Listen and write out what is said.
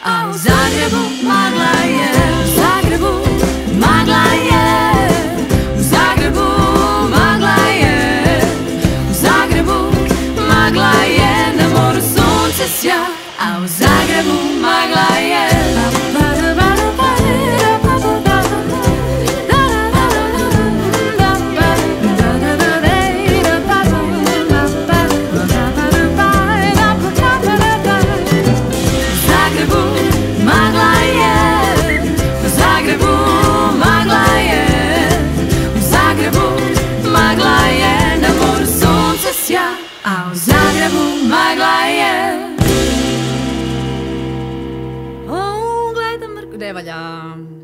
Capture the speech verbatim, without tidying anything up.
a u Zagrebu magla je. U Zagrebu magla je. U Zagrebu magla je. U Zagrebu magla je. Na moru sunce sja, a u Zagrebu magla je. A u Zagrebu magla je. O, gledam mrku, ne valja.